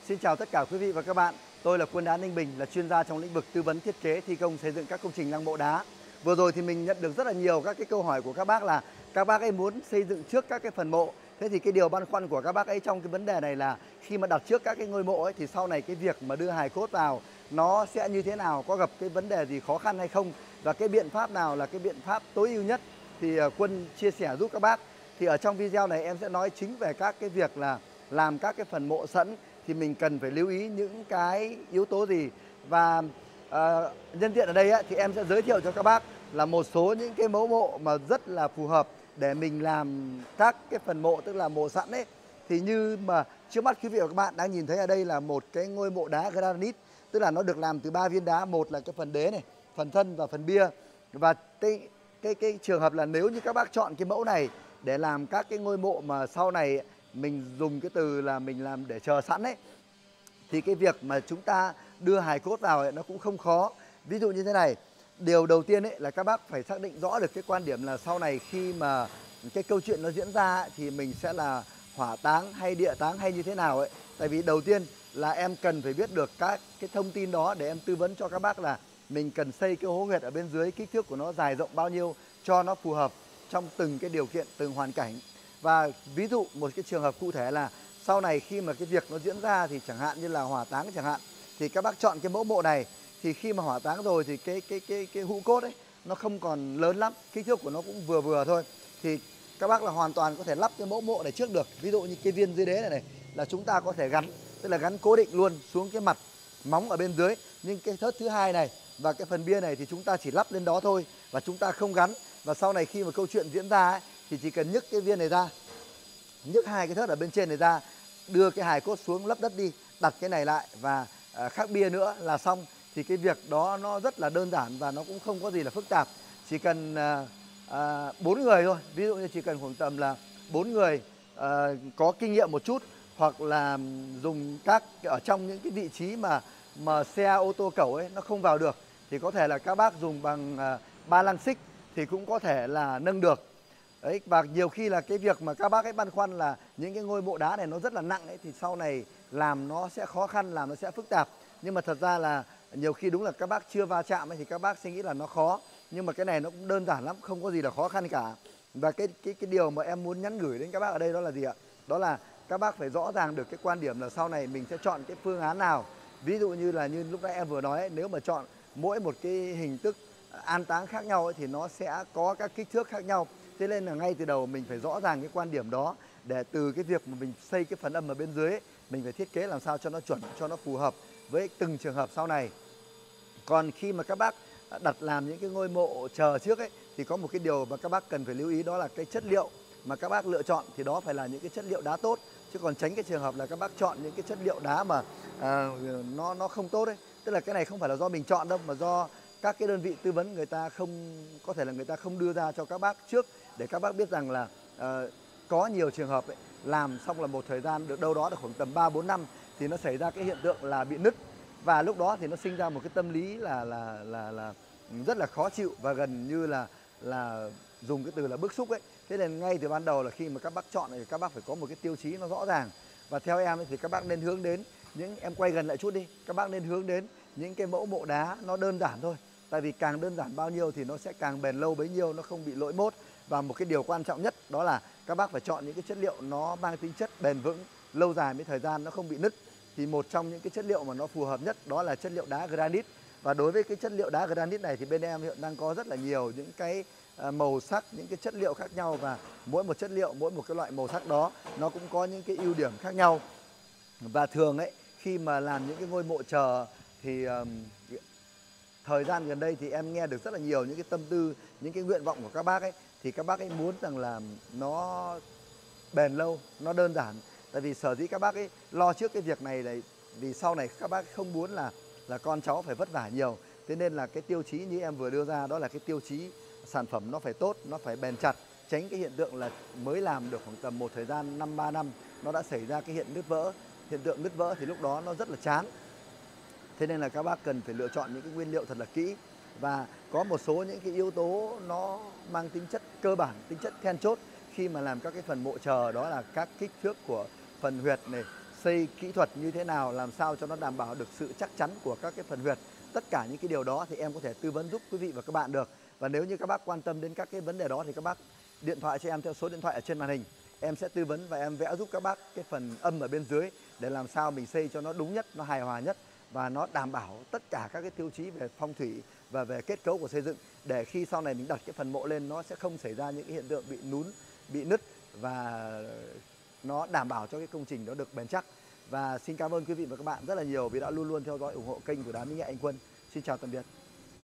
Xin chào tất cả quý vị và các bạn. Tôi là Quân Đá Ninh Bình, là chuyên gia trong lĩnh vực tư vấn thiết kế, thi công, xây dựng các công trình lăng mộ đá. Vừa rồi thì mình nhận được rất là nhiều các cái câu hỏi của các bác là các bác ấy muốn xây dựng trước các cái phần mộ. Thế thì cái điều băn khoăn của các bác ấy trong cái vấn đề này là khi mà đặt trước các cái ngôi mộ ấy thì sau này cái việc mà đưa hài cốt vào nó sẽ như thế nào, có gặp cái vấn đề gì khó khăn hay không, và cái biện pháp nào là cái biện pháp tối ưu nhất thì Quân chia sẻ giúp các bác. Thì ở trong video này em sẽ nói chính về các cái việc là làm các cái phần mộ sẵn thì mình cần phải lưu ý những cái yếu tố gì. Và nhân tiện ở đây thì em sẽ giới thiệu cho các bác là một số những cái mẫu mộ mà rất là phù hợp để mình làm các cái phần mộ, tức là mộ sẵn ấy. Thì như mà trước mắt quý vị và các bạn đang nhìn thấy ở đây là một cái ngôi mộ đá granite, tức là nó được làm từ 3 viên đá, một là cái phần đế này, phần thân và phần bia. Và cái trường hợp là nếu như các bác chọn cái mẫu này để làm các cái ngôi mộ mà sau này mình dùng cái từ là mình làm để chờ sẵn ấy, thì cái việc mà chúng ta đưa hài cốt vào ấy, nó cũng không khó. Ví dụ như thế này, điều đầu tiên ấy là các bác phải xác định rõ được cái quan điểm là sau này khi mà cái câu chuyện nó diễn ra ấy, thì mình sẽ là hỏa táng hay địa táng hay như thế nào ấy. Tại vì đầu tiên là em cần phải biết được các cái thông tin đó để em tư vấn cho các bác là mình cần xây cái hố huyệt ở bên dưới, kích thước của nó dài rộng bao nhiêu cho nó phù hợp trong từng cái điều kiện, từng hoàn cảnh. Và ví dụ một cái trường hợp cụ thể là sau này khi mà cái việc nó diễn ra thì chẳng hạn như là hỏa táng chẳng hạn, thì các bác chọn cái mẫu mộ này, thì khi mà hỏa táng rồi thì cái hũ cốt ấy nó không còn lớn lắm, kích thước của nó cũng vừa vừa thôi, thì các bác là hoàn toàn có thể lắp cái mẫu mộ này trước được. Ví dụ như cái viên dưới đế này là chúng ta có thể gắn, tức là gắn cố định luôn xuống cái mặt móng ở bên dưới. Nhưng cái thớt thứ hai này và cái phần bia này thì chúng ta chỉ lắp lên đó thôi và chúng ta không gắn. Và sau này khi mà câu chuyện diễn ra ấy, thì chỉ cần nhấc cái viên này ra, nhấc hai cái thớt ở bên trên này ra, đưa cái hài cốt xuống lấp đất đi, đặt cái này lại và khắc bia nữa là xong. Thì cái việc đó nó rất là đơn giản và nó cũng không có gì là phức tạp. Chỉ cần 4 người thôi, ví dụ như chỉ cần khoảng tầm là 4 người có kinh nghiệm một chút, hoặc là dùng các ở trong những cái vị trí mà xe ô tô cẩu ấy nó không vào được, thì có thể là các bác dùng bằng ba lăng xích thì cũng có thể là nâng được. Đấy, và nhiều khi là cái việc mà các bác ấy băn khoăn là những cái ngôi mộ đá này nó rất là nặng ấy, thì sau này làm nó sẽ khó khăn, làm nó sẽ phức tạp. Nhưng mà thật ra là nhiều khi đúng là các bác chưa va chạm ấy, thì các bác sẽ nghĩ là nó khó. Nhưng mà cái này nó cũng đơn giản lắm, không có gì là khó khăn cả. Và cái điều mà em muốn nhắn gửi đến các bác ở đây đó là gì ạ? Đó là các bác phải rõ ràng được cái quan điểm là sau này mình sẽ chọn cái phương án nào. Ví dụ như là như lúc nãy em vừa nói ấy, nếu mà chọn mỗi một cái hình thức an táng khác nhau ấy, thì nó sẽ có các kích thước khác nhau. Thế nên là ngay từ đầu mình phải rõ ràng cái quan điểm đó, để từ cái việc mà mình xây cái phần âm ở bên dưới ấy, mình phải thiết kế làm sao cho nó chuẩn, cho nó phù hợp với từng trường hợp sau này. Còn khi mà các bác đặt làm những cái ngôi mộ chờ trước ấy, thì có một cái điều mà các bác cần phải lưu ý, đó là cái chất liệu mà các bác lựa chọn thì đó phải là những cái chất liệu đá tốt, chứ còn tránh cái trường hợp là các bác chọn những cái chất liệu đá mà nó không tốt ấy. Tức là cái này không phải là do mình chọn đâu, mà do các cái đơn vị tư vấn người ta không, có thể là người ta không đưa ra cho các bác trước, để các bác biết rằng là có nhiều trường hợp ấy, làm xong là một thời gian được đâu đó được khoảng tầm 3-4 năm thì nó xảy ra cái hiện tượng là bị nứt. Và lúc đó thì nó sinh ra một cái tâm lý là rất là khó chịu, và gần như là dùng cái từ là bức xúc ấy. Thế nên ngay từ ban đầu là khi mà các bác chọn thì các bác phải có một cái tiêu chí nó rõ ràng. Và theo em ấy, thì các bác nên hướng đến những, em quay gần lại chút đi, các bác nên hướng đến những cái mẫu mộ đá nó đơn giản thôi. Tại vì càng đơn giản bao nhiêu thì nó sẽ càng bền lâu bấy nhiêu, nó không bị lỗi mốt. Và một cái điều quan trọng nhất đó là các bác phải chọn những cái chất liệu nó mang tính chất bền vững, lâu dài với thời gian, nó không bị nứt. Thì một trong những cái chất liệu mà nó phù hợp nhất đó là chất liệu đá granite. Và đối với cái chất liệu đá granite này thì bên em hiện đang có rất là nhiều những cái màu sắc, những cái chất liệu khác nhau, và mỗi một chất liệu, mỗi một cái loại màu sắc đó nó cũng có những cái ưu điểm khác nhau. Và thường ấy, khi mà làm những cái ngôi mộ chờ thì thời gian gần đây thì em nghe được rất là nhiều những cái tâm tư, những cái nguyện vọng của các bác ấy, thì các bác ấy muốn rằng là nó bền lâu, nó đơn giản. Tại vì sở dĩ các bác ấy lo trước cái việc này là vì sau này các bác không muốn là con cháu phải vất vả nhiều. Thế nên là cái tiêu chí như em vừa đưa ra đó là cái tiêu chí sản phẩm nó phải tốt, nó phải bền chặt, tránh cái hiện tượng là mới làm được khoảng tầm một thời gian 2-3 năm nó đã xảy ra cái hiện tượng nứt vỡ thì lúc đó nó rất là chán. Thế nên là các bác cần phải lựa chọn những cái nguyên liệu thật là kỹ, và có một số những cái yếu tố nó mang tính chất cơ bản, tính chất then chốt khi mà làm các cái phần mộ chờ, đó là các kích thước của phần huyệt này, xây kỹ thuật như thế nào, làm sao cho nó đảm bảo được sự chắc chắn của các cái phần huyệt. Tất cả những cái điều đó thì em có thể tư vấn giúp quý vị và các bạn được. Và nếu như các bác quan tâm đến các cái vấn đề đó thì các bác điện thoại cho em theo số điện thoại ở trên màn hình. Em sẽ tư vấn và em vẽ giúp các bác cái phần âm ở bên dưới để làm sao mình xây cho nó đúng nhất, nó hài hòa nhất và nó đảm bảo tất cả các cái tiêu chí về phong thủy và về kết cấu của xây dựng, để khi sau này mình đặt cái phần mộ lên nó sẽ không xảy ra những cái hiện tượng bị lún, bị nứt, và nó đảm bảo cho cái công trình nó được bền chắc. Và xin cảm ơn quý vị và các bạn rất là nhiều vì đã luôn luôn theo dõi ủng hộ kênh của Đá Mỹ Nghệ Anh Quân. Xin chào tạm biệt.